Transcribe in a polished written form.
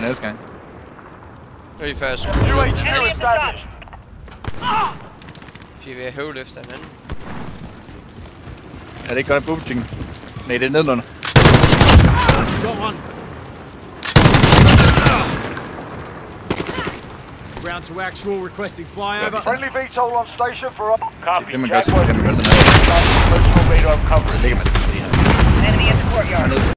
næste gang. Det er først. UHQ established. Vi er ved at høvle efter en anden. Er det ikke godt at boomchicken? Nej, det er nedenunder. Ground to actual, requesting flyover. Friendly VTOL on station for up. Copy. Det man gør sådan noget. Radar coverage. Det kan man sige her. Enemy in the courtyard.